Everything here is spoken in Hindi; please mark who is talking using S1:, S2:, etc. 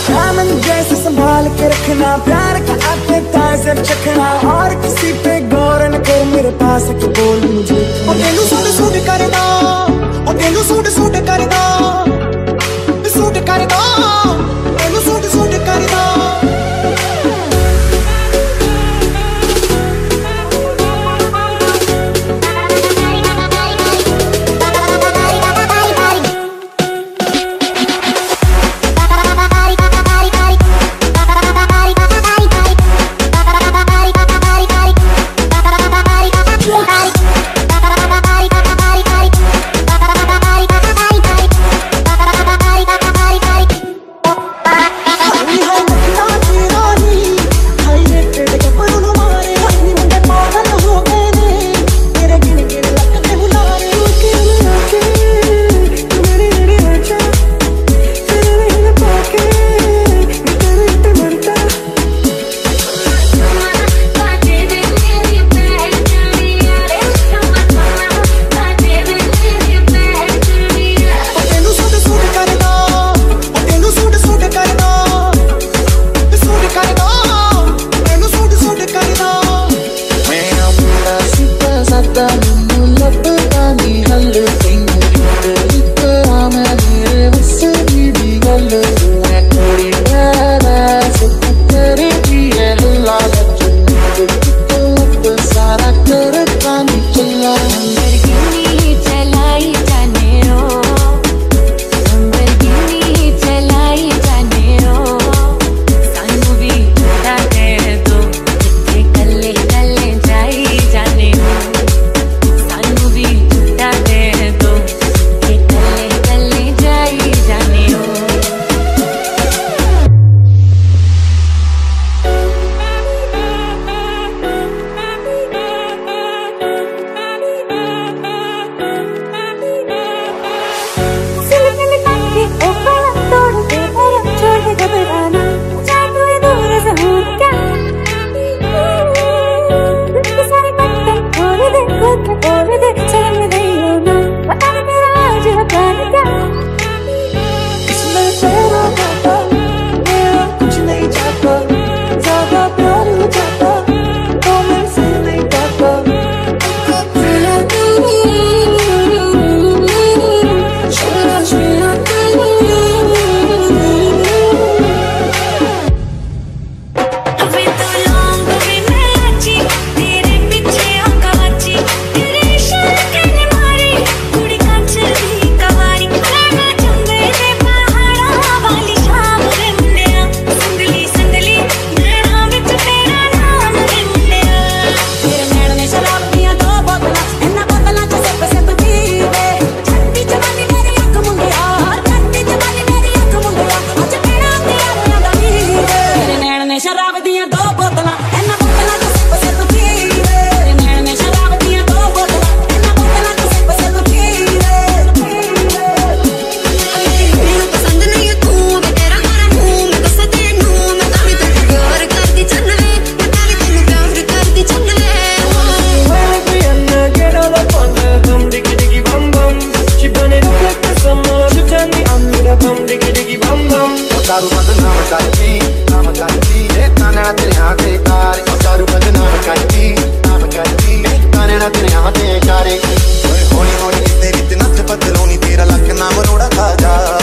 S1: दामन जैसे संभाल के रखना, प्यार का अपने ताज़र चखना, और किसी पे गौर न कर मेरे पास के बोल मुझे। और तेनू सूट सूट करदा, और तेनू सूट सूट करदा, सूट करदा, तेनू सूट सूट करदा।
S2: दारू बदनाम करती, नाम करती, ताने ना तेरे हाथ दे कारी। दारू बदनाम करती, नाम करती, ताने ना तेरे हाथ दे कारी। हौली हौली तेरी ते नच बदलोनी, तेरा लक नाम रोड़ा खा जा।